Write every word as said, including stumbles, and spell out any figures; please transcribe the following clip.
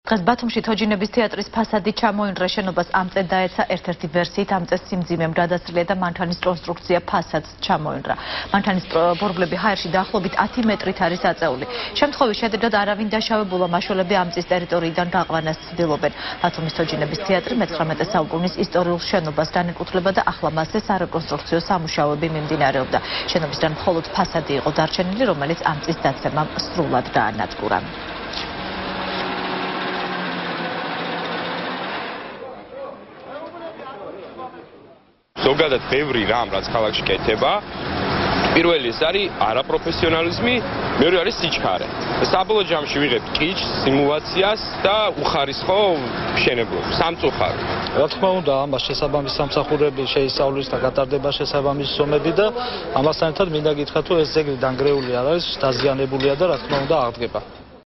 დღეს ბათუმში თოჯინების თეატრის ფასადი ჩამოინრა, შენობას ამ წელს დაეცა ერთ-ერთი ვერსიით ამ წელს სიმძიმემ გადასრილია და მანქანის კონსტრუქცია ფასადს ჩამოინრა. მანქანის ბორბლები ჰაერში დაახლოებით ათი მეტრით არის აწეული. შემთხვევის შედეგად არავინ დაშავებულა, მაშველები ამ წლის ტერიტორიიდან გაყვანას ცდილობენ. ბათუმის თოჯინების თეატრი მეცხრამეტე საუკუნის ისტორიულ შენობას განეკუთვნება და ახლა მასზე სარეკონსტრუქციო სამუშაოები მიმდინარეობდა. შენობისგან მხოლოდ ფასადი იყო დარჩენილი, რომელიც ამ წლის დაცემამ სრულად გაანადგურა. ზოგადად ბევრი რამ, რაც ქალაქში კეთება, პირველი ეს არის არაპროფესიონალიზმი, მეორე არის სიჩქარე. საბოლოო ჯამში ვიღებთ კიჩს, სიმულაციას და უხარისხო მშენებლობას, სამწუხაროდ. რა თქმა უნდა, ამას შესაბამის სამსახურები შეისწავლის და გატარდება შესაბამის ზომები და ამასთან ერთად მინდა გითხრათ, რომ ეს ძეგლი დანგრეული არ არის, დაზიანებულია და რა თქმა უნდა აღდგება.